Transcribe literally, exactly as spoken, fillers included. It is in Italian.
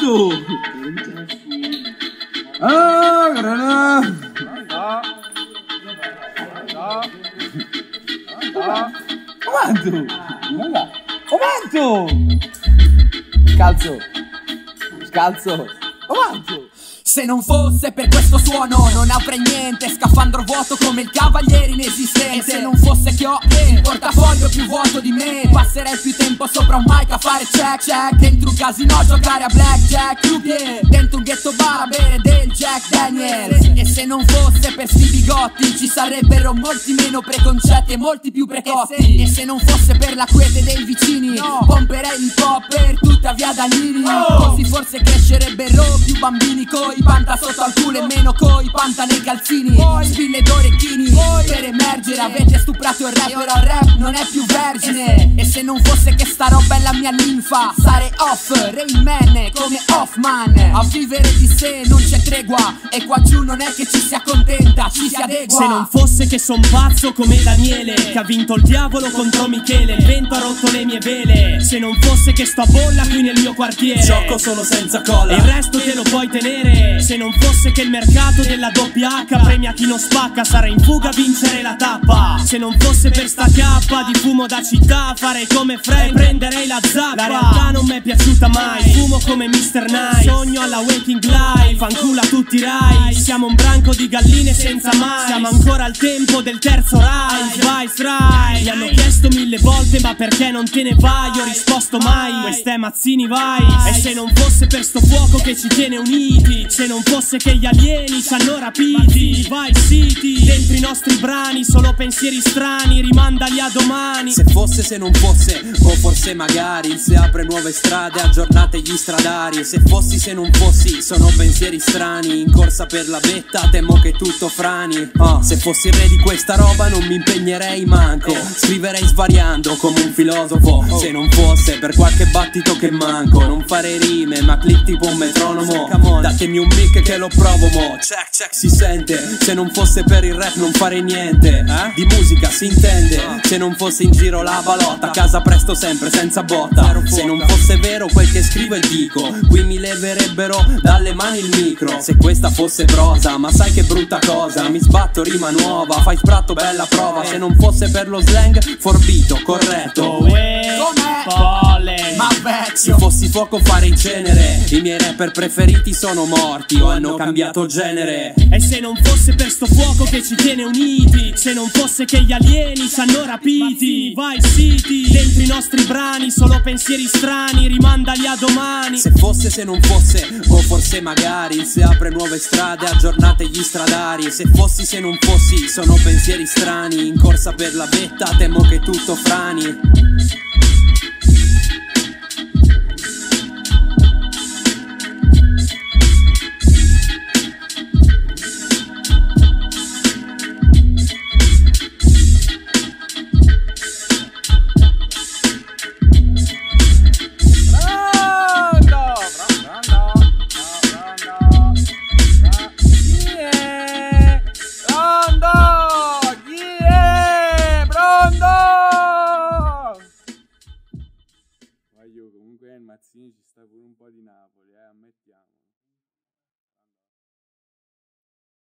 Quanto? Ah, grana. Quanto? Quanto? Scalzo. Scalzo. Quanto? Se non fosse per questo suono non avrei niente, scafandro vuoto come il cavaliere inesistente. E se non fosse che ho il portafoglio più vuoto di me, passerei più tempo sopra un mic a fare check check. Dentro un casino a giocare a blackjack, yeah. Dentro un ghetto bar a bere del Jack Daniels. E se non fosse per sti bigotti ci sarebbero molti meno preconcetti e molti più precoci. E se non fosse per la quiete dei vicini pomperei l'hip hop per tutta via Danini. Così forse crescerebbero più bambini coi panta sotto al culo e meno coi panta nei calzini. Spille d'orecchini per emergere. Avete stuprato il rap, però il rap non è più vergine. E se non fosse che sta roba è la mia linfa, sarei off, Rain Man come Hoffman. A vivere di sé non c'è tregua e qua giù non è che ci si accontenta, ci si adegua. Se non fosse che son pazzo come Daniele, che ha vinto il diavolo contro Michele, il vento ha rotto le mie vele. Se non fosse che sto a bolla qui nel mio quartiere, gioco solo senza colla e il resto te lo puoi tenere. Se non fosse che il mercato della doppia H premia chi non spacca, sarei in fuga a vincere la tappa. Se non fosse per sta cappa di fumo da città, farei come Frank e prenderei la zappa. La realtà non mi è piaciuta mai, fumo come mister Nice, sogno alla Waking Life, fanculo a tutti i Rai. Siamo un branco di galline senza mai, siamo ancora al tempo del terzo Rise. Vai Rai, mi hanno chiesto mille volte ma perché non te ne vai, ho risposto mai, queste Mazzini vai. E se non fosse per sto fuoco che ci tiene uniti, se non fosse che gli alieni ci hanno rapiti, vai City, dentro i nostri brani solo pensieri strani, rimandali a domani. Se fosse, se non fosse, o forse magari se apre nuove strade, aggiornate gli stradari. Se fossi, se non fossi, sono pensieri strani, in corsa per la vetta, temo che tutto frani. uh, Se fossi il re di questa roba non mi impegnerei manco, scriverei svariando come un filosofo. Se non fosse per qualche battito che manco, non farei rime ma click tipo un metronomo. Datemi un mic che lo provo mo, check check si sente. Se non fosse per il rap non farei niente, eh? Di musica si intende. Se non fosse in giro la balotta, a casa presto sempre senza botta. Se non fosse vero quel che scrivo e dico, qui mi leverebbero dalle mani il micro. Se questa fosse prosa, ma sai che brutta cosa, mi sbatto rima nuova, fai spratto bella prova. Se non fosse per lo slang forbito, corretto, ma vecchio. se fossi fuoco farei cenere, i miei rapper preferiti sono morti o hanno cambiato genere. E se non fosse per sto fuoco che ci tiene uniti, se non fosse che gli alieni ci hanno rapiti, vai City, dentro i nostri brani solo pensieri strani, rimandali a domani. Se fosse, se non fosse, o forse magari se apre nuove strade, aggiornate gli stradari. Se fossi, se non fossi, sono pensieri strani, in corsa per la vetta, temo che tutto frani. Comunque il Mazzini ci sta pure un po' di Napoli, eh, ammettiamo.